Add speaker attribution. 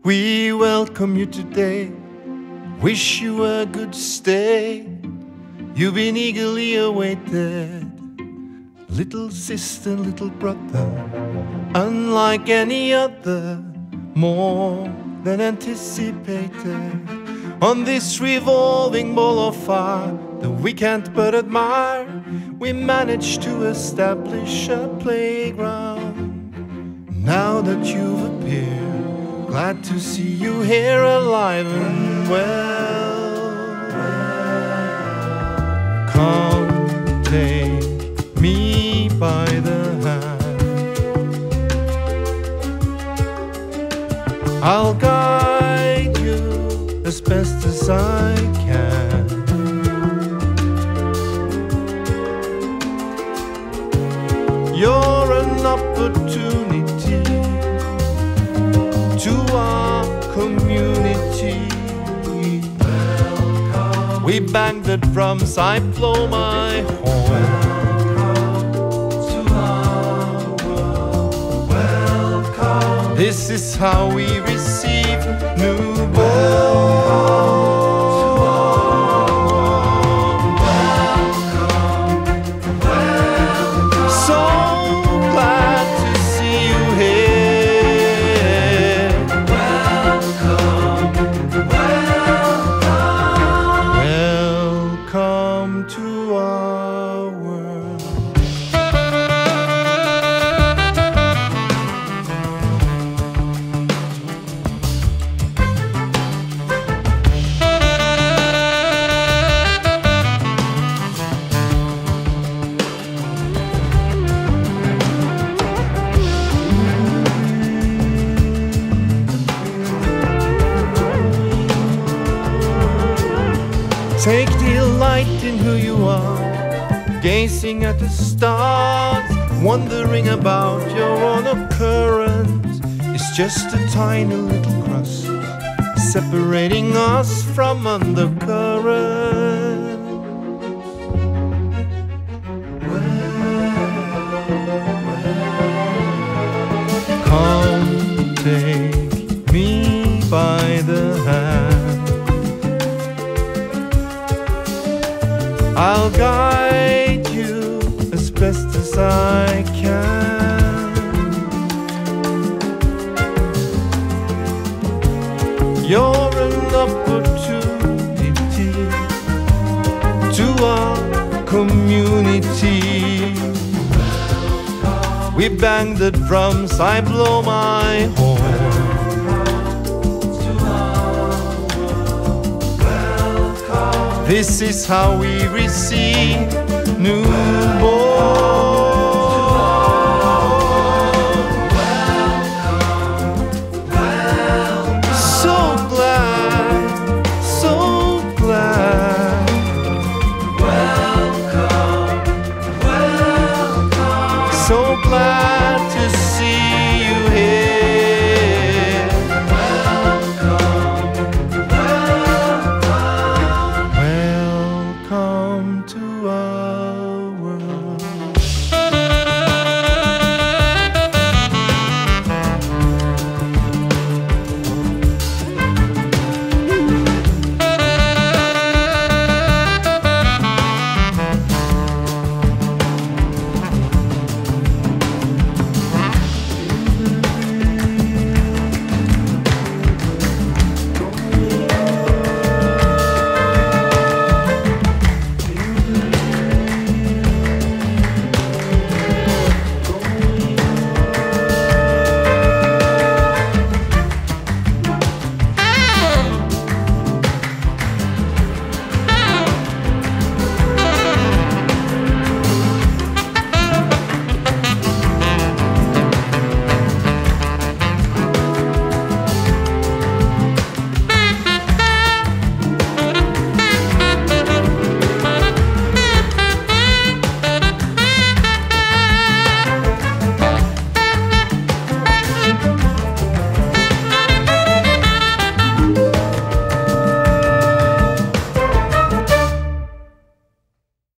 Speaker 1: We welcome you today, wish you a good stay. You've been eagerly awaited, little sister, little brother, unlike any other, more than anticipated. On this revolving ball of fire that we can't but admire, we managed to establish a playground. Now that you've appeared, glad to see you here alive and well. Come take me by the hand, I'll guide you as best as I can. You're an opportunity to our community. Welcome. We bang the drums, I blow my horn. Welcome to our world. Welcome. This is how we receive newborn. Take delight in who you are, gazing at the stars, wondering about your own occurrence. It's just a tiny little crust separating us from undercurrent. Come take me by the hand, I'll guide you as best as I can. You're an opportunity to our community. We bang the drums, I blow my horn. This is how we receive newborn. So glad, so glad. Welcome, welcome. So glad.